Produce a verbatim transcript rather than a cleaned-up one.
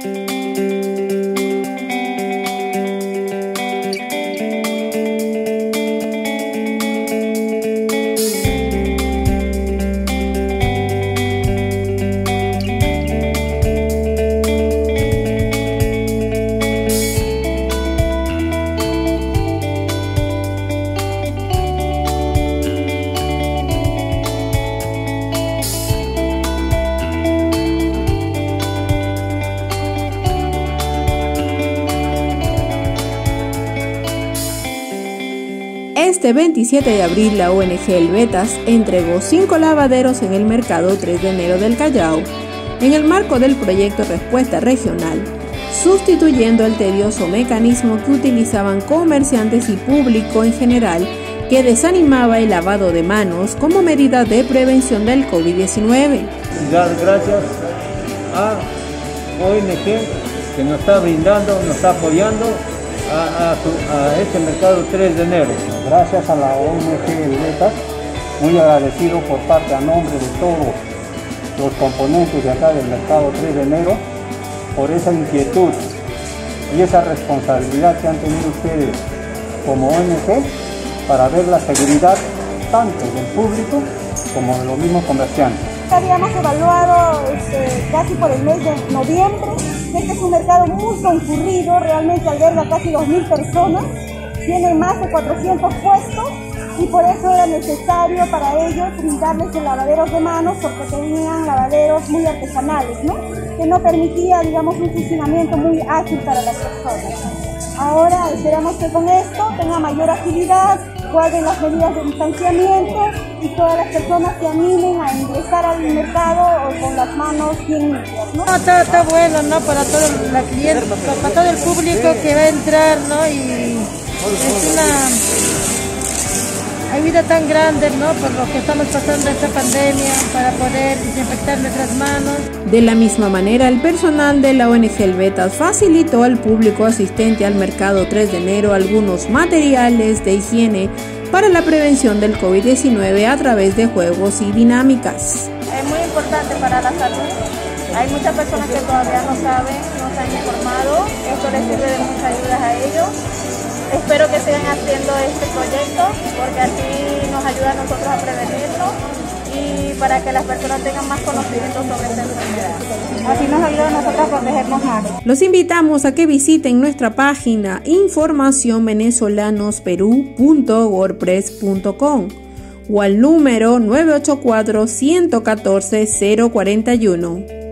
Este veintisiete de abril, la O N G Helvetas entregó cinco lavaderos en el mercado tres de enero del Callao, en el marco del proyecto Respuesta Regional, sustituyendo el tedioso mecanismo que utilizaban comerciantes y público en general, que desanimaba el lavado de manos como medida de prevención del COVID diecinueve. Gracias a O N G que nos está brindando, nos está apoyando a, a, a este mercado tres de enero. Gracias a la O N G Helvetas, muy agradecido por parte a nombre de todos los componentes de acá del mercado tres de enero por esa inquietud y esa responsabilidad que han tenido ustedes como O N G para ver la seguridad tanto del público como de los mismos comerciantes. Habíamos evaluado este, casi por el mes de noviembre. Este es un mercado muy concurrido, realmente alberga casi dos mil personas, tiene más de cuatrocientos puestos y por eso era necesario para ellos brindarles el lavaderos de manos, porque tenían lavaderos muy artesanales, ¿no? Que no permitía, digamos, un funcionamiento muy ágil para las personas. Ahora esperamos que con esto tenga mayor agilidad, guarden las medidas de distanciamiento y todas las personas se animen a ingresar al mercado o con las manos bien limpias, ¿no? No, está, está bueno, ¿no? Para todo la cliente, para todo el público que va a entrar, ¿no? Y es una ayuda tan grande, ¿no? Por lo que estamos pasando esta pandemia, para poder desinfectar nuestras manos. De la misma manera, el personal de la O N G Helvetas facilitó al público asistente al mercado tres de enero algunos materiales de higiene para la prevención del COVID diecinueve a través de juegos y dinámicas. Es muy importante para la salud. Hay muchas personas que todavía no saben, no se han informado. Esto les sirve de mucha ayuda a ellos. Espero que sigan haciendo este proyecto porque así nos ayuda a nosotros a prevenirlo y para que las personas tengan más conocimiento sobre esta enfermedad. Así nos ayuda a nosotros a protegernos más. Los invitamos a que visiten nuestra página información venezolanos perú punto wordpress punto com o al número nueve ocho cuatro, uno uno cuatro, cero cuatro uno.